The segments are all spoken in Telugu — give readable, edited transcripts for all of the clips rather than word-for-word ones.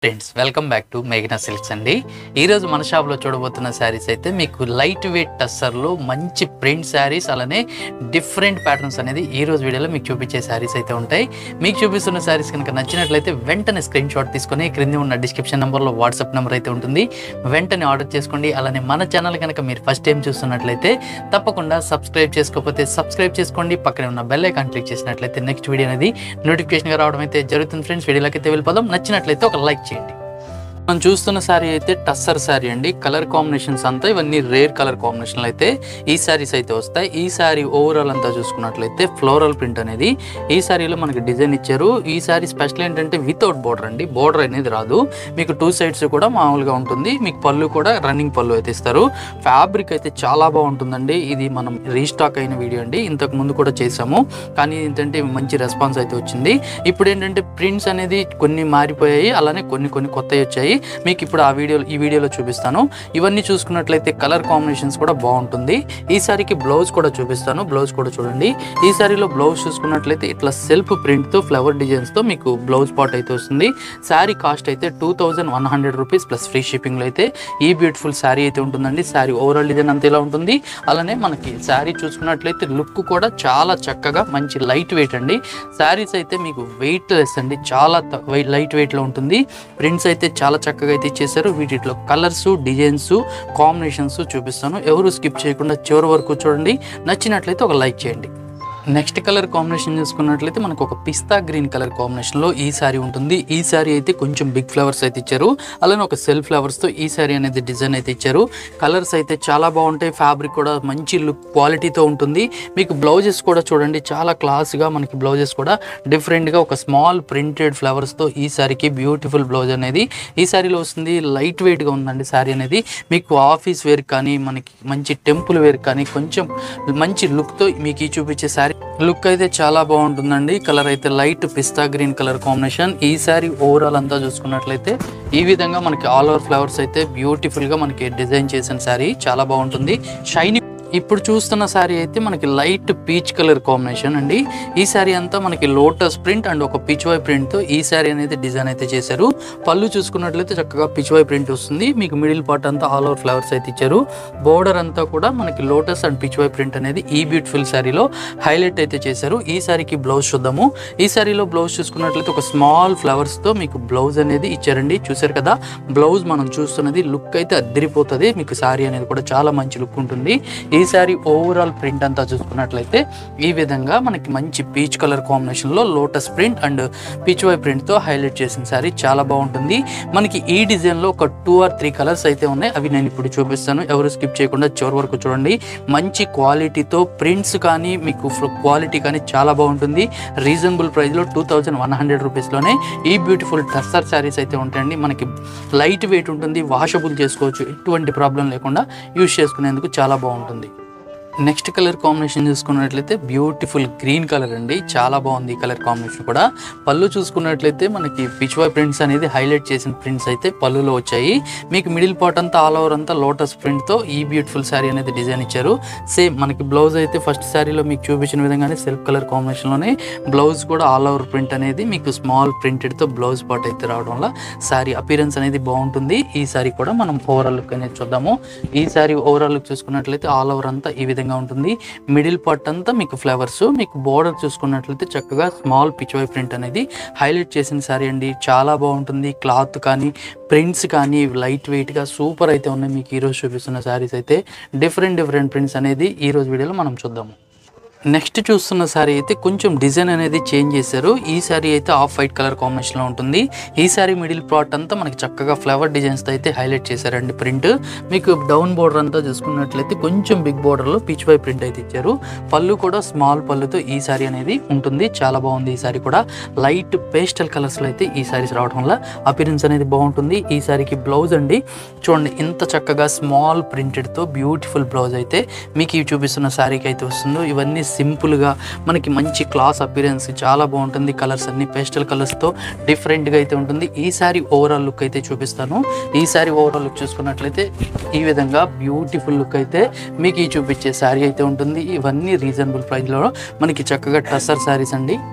ఫ్రెండ్స్ వెల్కమ్ బ్యాక్ టు మేఘనా సిల్క్స్ అండి. ఈరోజు మన షాప్లో చూడబోతున్న శారీస్ అయితే మీకు లైట్ వెయిట్ టస్సర్లో మంచి ప్రింట్ శారీస్ అలానే డిఫరెంట్ ప్యాటర్న్స్ అనేది ఈరోజు వీడియోలో మీకు చూపించే శారీస్ అయితే ఉంటాయి. మీకు చూపిస్తున్న శారీస్ కనుక నచ్చినట్లయితే వెంటనే స్క్రీన్ షాట్ తీసుకొని క్రింద ఉన్న డిస్క్రిప్షన్ నెంబర్లో వాట్సాప్ నెంబర్ అయితే ఉంటుంది, వెంటనే ఆర్డర్ చేసుకోండి. అలానే మన ఛానల్ కనుక మీరు ఫస్ట్ టైం చూస్తున్నట్లయితే తప్పకుండా సబ్స్క్రైబ్ చేసుకోకపోతే సబ్స్క్రైబ్ చేసుకోండి. పక్కనే ఉన్న బెల్ ఐకాన్ క్లిక్ చేసినట్లయితే నెక్స్ట్ వీడియో అనేది నోటిఫికేషన్గా రావడం అయితే జరుగుతుంది. ఫ్రెండ్స్ వీడియోలోకి అయితే వెళ్ళిపోదాం. నచ్చినట్లయితే ఒక లైక్ చేయండి. మనం చూస్తున్న శారీ అయితే టస్సర్ శారీ అండి. కలర్ కాంబినేషన్స్ అంతా ఇవన్నీ రేర్ కలర్ కాంబినేషన్లు అయితే ఈ శారీస్ అయితే వస్తాయి. ఈ శారీ ఓవరాల్ అంతా చూసుకున్నట్లయితే ఫ్లోరల్ ప్రింట్ అనేది ఈ శారీలో మనకి డిజైన్ ఇచ్చారు. ఈ శారీ స్పెషల్ ఏంటంటే వితౌట్ బోర్డర్ అండి, బోర్డర్ అనేది రాదు. మీకు టూ సైడ్స్ కూడా మామూలుగా ఉంటుంది. మీకు పళ్ళు కూడా రన్నింగ్ పళ్ళు అయితే ఇస్తారు. ఫ్యాబ్రిక్ అయితే చాలా బాగుంటుందండి. ఇది మనం రీస్టాక్ అయిన వీడియో అండి, ఇంతకు ముందు కూడా చేసాము, కానీ ఏంటంటే మంచి రెస్పాన్స్ అయితే వచ్చింది. ఇప్పుడు ఏంటంటే ప్రింట్స్ అనేది కొన్ని మారిపోయాయి, అలానే కొన్ని కొత్తవి వచ్చాయి. మీకు ఇప్పుడు ఈ వీడియోలో చూపిస్తాను. ఇవన్నీ చూసుకున్నట్లయితే కలర్ కాంబినేషన్స్ కూడా బాగుంటుంది. ఈ సారీకి బ్లౌజ్ కూడా చూపిస్తాను. బ్లౌజ్ కూడా చూడండి. ఈ సారీలో బ్లౌజ్ చూసుకున్నట్లయితే ఇట్లా సెల్ఫ్ ప్రింట్తో ఫ్లవర్ డిజైన్స్తో మీకు బ్లౌజ్ పార్ట్ అయితే వస్తుంది. శారీ కాస్ట్ అయితే 2100 రూపీస్ ప్లస్ ఫ్రీ షిప్పింగ్లో అయితే ఈ బ్యూటిఫుల్ శారీ అయితే ఉంటుందండి. శారీ ఓవరాల్ డిజైన్ అంతా ఇలా ఉంటుంది. అలానే మనకి శారీ చూసుకున్నట్లయితే లుక్ కూడా చాలా చక్కగా మంచి లైట్ వెయిట్ అండి. శారీస్ అయితే మీకు వెయిట్ లెస్ అండి, చాలా లైట్ వెయిట్లో ఉంటుంది. ప్రింట్స్ అయితే చాలా చక్కగా అయితే ఇచ్చేసారు. వీటిలో కలర్స్, డిజైన్స్, కాంబినేషన్స్ చూపిస్తాను. ఎవరు స్కిప్ చేయకుండా చివరి వరకు చూడండి. నచ్చినట్లయితే ఒక లైక్ చేయండి. నెక్స్ట్ కలర్ కాంబినేషన్ చూసుకున్నట్లయితే మనకు ఒక పిస్తా గ్రీన్ కలర్ కాంబినేషన్లో ఈ శారీ ఉంటుంది. ఈ శారీ అయితే కొంచెం బిగ్ ఫ్లవర్స్ అయితే ఇచ్చారు. అలానే ఒక సెల్ఫ్ ఫ్లవర్స్తో ఈ శారీ అనేది డిజైన్ అయితే ఇచ్చారు. కలర్స్ అయితే చాలా బాగుంటాయి. ఫ్యాబ్రిక్ కూడా మంచి లుక్ క్వాలిటీతో ఉంటుంది. మీకు బ్లౌజెస్ కూడా చూడండి, చాలా క్లాస్గా మనకి బ్లౌజెస్ కూడా డిఫరెంట్గా ఒక స్మాల్ ప్రింటెడ్ ఫ్లవర్స్తో ఈ శారీకి బ్యూటిఫుల్ బ్లౌజ్ అనేది ఈ శారీలో వస్తుంది. లైట్ వెయిట్గా ఉందండి శారీ అనేది. మీకు ఆఫీస్ వేర్ కానీ మనకి మంచి టెంపుల్ వేర్ కానీ కొంచెం మంచి లుక్తో మీకు ఈ చూపించే శారీ లుక్ అయితే చాలా బాగుంటుందండి. కలర్ అయితే light pista green colour combination. ఈ శారీ ఓవరాల్ అంతా చూసుకున్నట్లయితే ఈ విధంగా మనకి ఆల్ ఓవర్ ఫ్లవర్స్ అయితే బ్యూటిఫుల్గా మనకి డిజైన్ చేసిన శారీ చాలా బాగుంటుంది. షైనీ ఇప్పుడు చూస్తున్న శారీ అయితే మనకి లైట్ పీచ్ కలర్ కాంబినేషన్ అండి. ఈ శారీ అంతా మనకి లోటస్ ప్రింట్ అండ్ ఒక పిచ్వై ప్రింట్తో ఈ శారీ అనేది డిజైన్ అయితే చేశారు. పళ్ళు చూసుకున్నట్లయితే చక్కగా పిచ్వై ప్రింట్ వస్తుంది. మీకు మిడిల్ పార్ట్ అంతా ఆల్ ఓవర్ ఫ్లవర్స్ అయితే ఇచ్చారు. బోర్డర్ అంతా కూడా మనకి లోటస్ అండ్ పిచ్వై ప్రింట్ అనేది ఈ బ్యూటిఫుల్ శారీలో హైలైట్ అయితే చేశారు. ఈ శారీకి బ్లౌజ్ చూద్దాము. ఈ శారీలో బ్లౌజ్ చూసుకున్నట్లయితే ఒక స్మాల్ ఫ్లవర్స్తో మీకు బ్లౌజ్ అనేది ఇచ్చారండి. చూసారు కదా, బ్లౌజ్ మనం చూస్తున్నది లుక్ అయితే అద్దరిపోతుంది. మీకు శారీ అనేది కూడా చాలా మంచి లుక్ ఉంటుంది. ఈ శారీ ఓవరాల్ ప్రింట్ అంతా చూసుకున్నట్లయితే ఈ విధంగా మనకి మంచి పీచ్ కలర్ కాంబినేషన్లో లోటస్ ప్రింట్ అండ్ పిచ్వై ప్రింట్తో హైలైట్ చేసిన శారీ చాలా బాగుంటుంది. మనకి ఈ డిజైన్లో ఒక 2 or 3 కలర్స్ అయితే ఉన్నాయి. అవి నేను ఇప్పుడు చూపిస్తాను. ఎవరు స్కిప్ చేయకుండా చివరి వరకు చూడండి. మంచి క్వాలిటీతో ప్రింట్స్ కానీ మీకు క్వాలిటీ కానీ చాలా బాగుంటుంది. రీజనబుల్ ప్రైస్లో 2100 రూపీస్లోనే ఈ బ్యూటిఫుల్ టస్సర్ శారీస్ అయితే ఉంటాయండి. మనకి లైట్ వెయిట్ ఉంటుంది, వాషబుల్ చేసుకోవచ్చు, ఎటువంటి ప్రాబ్లం లేకుండా యూజ్ చేసుకునేందుకు చాలా బాగుంటుంది. నెక్స్ట్ కలర్ కాంబినేషన్ చూసుకున్నట్లయితే బ్యూటిఫుల్ గ్రీన్ కలర్ అండి. చాలా బాగుంది ఈ కలర్ కాంబినేషన్ కూడా. పళ్ళు చూసుకున్నట్లయితే మనకి పిచ్వై ప్రింట్స్ అనేది హైలైట్ చేసిన ప్రింట్స్ అయితే పళ్ళులో వచ్చాయి. మీకు మిడిల్ పార్ట్ అంతా ఆల్ ఓవర్ అంతా లోటస్ ప్రింట్తో ఈ బ్యూటిఫుల్ శారీ అనేది డిజైన్ ఇచ్చారు. సేమ్ మనకి బ్లౌజ్ అయితే ఫస్ట్ శారీలో మీకు చూపించిన విధంగానే సెల్ఫ్ కలర్ కాంబినేషన్లోనే బ్లౌజ్ కూడా ఆల్ ఓవర్ ప్రింట్ అనేది మీకు స్మాల్ ప్రింటెడ్తో బ్లౌజ్ పార్ట్ అయితే రావడం వల్ల శారీ అపీరెన్స్ అనేది బాగుంటుంది. ఈ శారీ కూడా మనం ఓవరాల్ లుక్ అనేది చూద్దాము. ఈ శారీ ఓవరాల్ లుక్ చూసుకున్నట్లయితే ఆల్ ఓవర్ అంతా ఈ విధంగా ఉంటుంది. మిడిల్ పార్ట్ అంతా మీకు ఫ్లవర్స్, మీకు బోర్డర్ చూసుకున్నట్లయితే చక్కగా స్మాల్ పిచ్వై ప్రింట్ అనేది హైలైట్ చేసిన శారీ అండి. చాలా బాగుంటుంది. క్లాత్ కానీ ప్రింట్స్ కానీ లైట్ వెయిట్గా సూపర్ అయితే ఉన్నాయి. మీకు ఈరోజు చూపిస్తున్న శారీస్ అయితే డిఫరెంట్ ప్రింట్స్ అనేది ఈరోజు వీడియోలో మనం చూద్దాము. నెక్స్ట్ చూస్తున్న శారీ అయితే కొంచెం డిజైన్ అనేది చేంజ్ చేశారు. ఈ శారీ అయితే ఆఫ్ వైట్ కలర్ కాంబినేషన్లో ఉంటుంది. ఈ శారీ మిడిల్ పార్ట్ అంతా మనకి చక్కగా ఫ్లవర్ డిజైన్స్తో అయితే హైలైట్ చేశారండి ప్రింట్. మీకు డౌన్ బోర్డర్ అంతా చూసుకున్నట్లయితే కొంచెం బిగ్ బోర్డర్లో పీచ్ వై ప్రింట్ అయితే ఇచ్చారు. పళ్ళు కూడా స్మాల్ పళ్ళుతో ఈ శారీ అనేది ఉంటుంది. చాలా బాగుంది. ఈ శారీ కూడా లైట్ పేస్టల్ కలర్స్లో అయితే ఈ శారీస్ రావడం వల్ల అపీరెన్స్ అనేది బాగుంటుంది. ఈ శారీకి బ్లౌజ్ అండి చూడండి, ఇంత చక్కగా స్మాల్ ప్రింటెడ్తో బ్యూటిఫుల్ బ్లౌజ్ అయితే మీకు ఇవి చూపిస్తున్న శారీకి అయితే వస్తుందో. ఇవన్నీ సింపుల్గా మనకి మంచి క్లాస్ అపీరెన్స్ చాలా బాగుంటుంది. కలర్స్ అన్ని పేస్టల్ కలర్స్తో డిఫరెంట్గా అయితే ఉంటుంది. ఈ శారీ ఓవరాల్ లుక్ అయితే చూపిస్తాను. ఈ శారీ ఓవరాల్ లుక్ చూసుకున్నట్లయితే ఈ విధంగా బ్యూటిఫుల్ లుక్ అయితే మీకు ఈ చూపించే శారీ అయితే ఉంటుంది. ఇవన్నీ రీజనబుల్ ప్రైస్లో మనకి చక్కగా టస్సర్ శారీస్ అండి.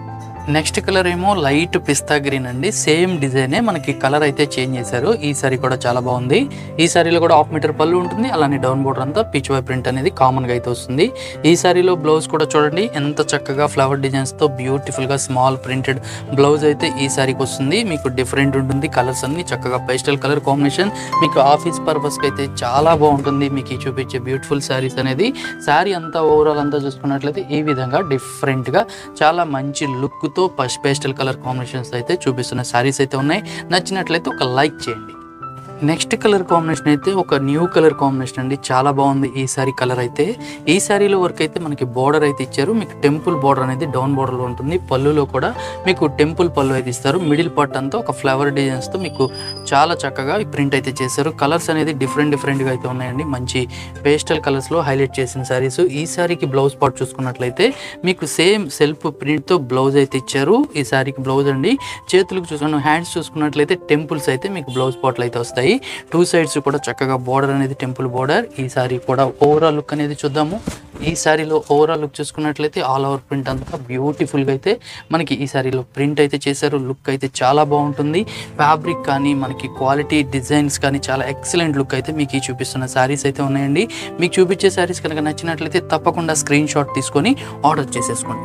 నెక్స్ట్ కలర్ ఏమో లైట్ పిస్తా గ్రీన్ అండి. సేమ్ డిజైనే మనకి కలర్ అయితే చేంజ్ చేశారు. ఈ సారీ కూడా చాలా బాగుంది. ఈ సారీలో కూడా 1/2 మీటర్ పళ్ళు ఉంటుంది. అలానే డౌన్ బోర్డర్ అంతా పీచ్ వై ప్రింట్ అనేది కామన్గా అయితే వస్తుంది. ఈ సారీలో బ్లౌజ్ కూడా చూడండి ఎంత చక్కగా ఫ్లవర్ డిజైన్స్తో బ్యూటిఫుల్గా స్మాల్ ప్రింటెడ్ బ్లౌజ్ అయితే ఈ సారీకి వస్తుంది. మీకు డిఫరెంట్ ఉంటుంది. కలర్స్ అన్ని చక్కగా పేస్టల్ కలర్ కాంబినేషన్. మీకు ఆఫీస్ పర్పస్కి అయితే చాలా బాగుంటుంది. మీకు ఈ చూపించే బ్యూటిఫుల్ సారీస్ అనేది సారీ అంతా ఓవరాల్ అంతా చూసుకున్నట్లయితే ఈ విధంగా డిఫరెంట్గా చాలా మంచి లుక్తో పేస్టల్ కలర్ కాంబినేషన్స్ అయితే చూపిస్తున్న సారీస్ అయితే ఉన్నాయి. నచ్చినట్లయితే ఒక లైక్ చేయండి. నెక్స్ట్ కలర్ కాంబినేషన్ అయితే ఒక న్యూ కలర్ కాంబినేషన్ అండి. చాలా బాగుంది ఈ సారీ కలర్ అయితే. ఈ సారీలో వర్క్ అయితే మనకి బోర్డర్ అయితే ఇచ్చారు. మీకు టెంపుల్ బోర్డర్ అనేది డౌన్ బోర్డర్లో ఉంటుంది. పళ్ళులో కూడా మీకు టెంపుల్ పళ్ళు అయితే ఇస్తారు. మిడిల్ పార్ట్ అంతా ఒక ఫ్లవర్ డిజైన్స్తో మీకు చాలా చక్కగా ప్రింట్ అయితే చేశారు. కలర్స్ అనేది డిఫరెంట్గా అయితే ఉన్నాయండి. మంచి పేస్టల్ కలర్స్లో హైలైట్ చేసిన సారీస్. ఈ సారీకి బ్లౌజ్ పార్ట్ చూసుకున్నట్లయితే మీకు సేమ్ సెల్ఫ్ ప్రింట్తో బ్లౌజ్ అయితే ఇచ్చారు. ఈ సారీకి బ్లౌజ్ అండి. చేతులకు చూసుకున్న హ్యాండ్స్ చూసుకున్నట్లయితే టెంపుల్స్ అయితే మీకు బ్లౌజ్ పార్ట్లు అయితే వస్తాయి. 2 సైడ్స్ కూడా చక్కగా బోర్డర్ అనేది టెంపుల్ బోర్డర్. ఈ సారీ కూడా ఓవరాల్ లుక్ అనేది చూద్దాము. ఈ సారీలో ఓవరాల్ లుక్ చూసుకున్నట్లయితే ఆల్ ఓవర్ ప్రింట్ అంతా బ్యూటిఫుల్గా అయితే మనకి ఈ సారీలో ప్రింట్ అయితే చేశారు. లుక్ అయితే చాలా బాగుంటుంది. ఫ్యాబ్రిక్ కానీ మనకి క్వాలిటీ డిజైన్స్ కానీ చాలా ఎక్సలెంట్ లుక్ అయితే మీకు ఈ చూపిస్తున్న సారీస్ అయితే ఉన్నాయండి. మీకు చూపించే సారీస్ కనుక నచ్చినట్లయితే తప్పకుండా స్క్రీన్ షాట్ తీసుకొని ఆర్డర్ చేసేసుకోండి.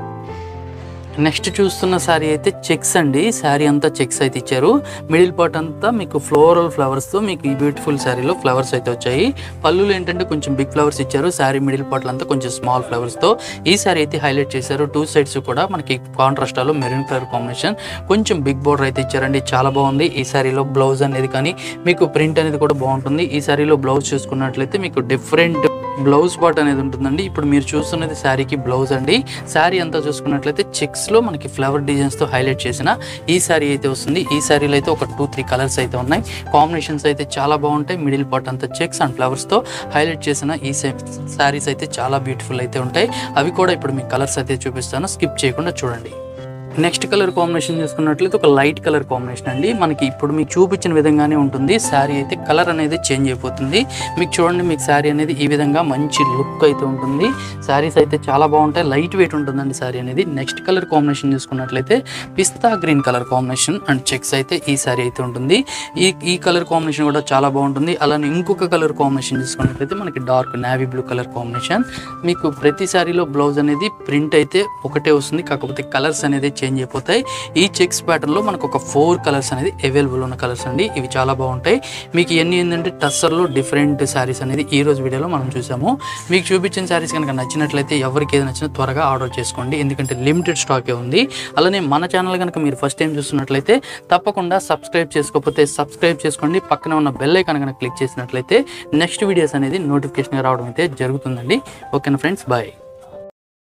నెక్స్ట్ చూస్తున్న శారీ అయితే చెక్స్ అండి. శారీ అంతా చెక్స్ అయితే ఇచ్చారు. మిడిల్ పార్ట్ అంతా మీకు ఫ్లోరల్ ఫ్లవర్స్తో మీకు ఈ బ్యూటిఫుల్ శారీలో ఫ్లవర్స్ అయితే వచ్చాయి. పళ్ళులు ఏంటంటే కొంచెం బిగ్ ఫ్లవర్స్ ఇచ్చారు. శారీ మిడిల్ పార్ట్ అంతా కొంచెం స్మాల్ ఫ్లవర్స్తో ఈ శారీ అయితే హైలైట్ చేశారు. 2 సైడ్స్ కూడా మనకి కాంట్రాస్ట్లో మెరూన్ కలర్ కాంబినేషన్ కొంచెం బిగ్ బోర్డర్ అయితే ఇచ్చారండి. చాలా బాగుంది. ఈ శారీలో బ్లౌజ్ అనేది కానీ మీకు ప్రింట్ అనేది కూడా బాగుంటుంది. ఈ శారీలో బ్లౌజ్ చూసుకున్నట్లయితే మీకు డిఫరెంట్ బ్లౌజ్ పార్ట్ అనేది ఉంటుందండి. ఇప్పుడు మీరు చూస్తున్నది శారీకి బ్లౌజ్ అండి. శారీ అంతా చూసుకున్నట్లయితే చెక్స్లో మనకి ఫ్లవర్ డిజైన్స్తో హైలైట్ చేసిన ఈ శారీ అయితే వస్తుంది. ఈ శారీలో అయితే ఒక 2-3 కలర్స్ అయితే ఉన్నాయి. కాంబినేషన్స్ అయితే చాలా బాగుంటాయి. మిడిల్ పార్ట్ అంతా చెక్స్ అండ్ ఫ్లవర్స్తో హైలైట్ చేసిన ఈ శారీస్ అయితే చాలా బ్యూటిఫుల్ అయితే ఉంటాయి. అవి కూడా ఇప్పుడు మీకు కలర్స్ అయితే చూపిస్తాను. స్కిప్ చేయకుండా చూడండి. నెక్స్ట్ కలర్ కాంబినేషన్ చూసుకున్నట్లయితే ఒక లైట్ కలర్ కాంబినేషన్ అండి. మనకి ఇప్పుడు మీకు చూపించిన విధంగానే ఉంటుంది. శారీ అయితే కలర్ అనేది చేంజ్ అయిపోతుంది. మీకు చూడండి, మీకు శారీ అనేది ఈ విధంగా మంచి లుక్ అయితే ఉంటుంది. శారీస్ అయితే చాలా బాగుంటాయి. లైట్ వెయిట్ ఉంటుందండి శారీ అనేది. నెక్స్ట్ కలర్ కాంబినేషన్ చూసుకున్నట్లయితే pista green colour combination and checks అయితే ఈ శారీ అయితే ఉంటుంది. ఈ కలర్ కాంబినేషన్ కూడా చాలా బాగుంటుంది. అలానే ఇంకొక కలర్ కాంబినేషన్ చూసుకున్నట్లయితే మనకి dark navy blue colour combination. మీకు ప్రతి శారీలో బ్లౌజ్ అనేది ప్రింట్ అయితే ఒకటే వస్తుంది. కాకపోతే కలర్స్ అనేది చేంజ్ అయిపోతాయి. ఈ చెక్స్ ప్యాటర్న్ లో మనకు ఒక 4 కలర్స్ అనేది అవైలబుల్ ఉన్న కలర్స్ అండి. ఇవి చాలా బాగుంటాయి. మీకు ఇవన్నీ ఏంటంటే టస్సర్లో డిఫరెంట్ శారీస్ అనేది ఈ రోజు వీడియోలో మనం చూసాము. మీకు చూపించిన శారీస్ కనుక నచ్చినట్లయితే ఎవరికి ఏది నచ్చినా త్వరగా ఆర్డర్ చేసుకోండి. ఎందుకంటే లిమిటెడ్ స్టాకే ఉంది. అలానే మన ఛానల్ కనుక మీరు ఫస్ట్ టైం చూస్తున్నట్లయితే తప్పకుండా సబ్స్క్రైబ్ చేసుకోకపోతే సబ్స్క్రైబ్ చేసుకోండి. పక్కన ఉన్న బెల్ ఐకాన్ కనుక క్లిక్ చేసినట్లయితే నెక్స్ట్ వీడియోస్ అనేది నోటిఫికేషన్ రావడం అయితే జరుగుతుందండి. ఓకేనా ఫ్రెండ్స్, బాయ్.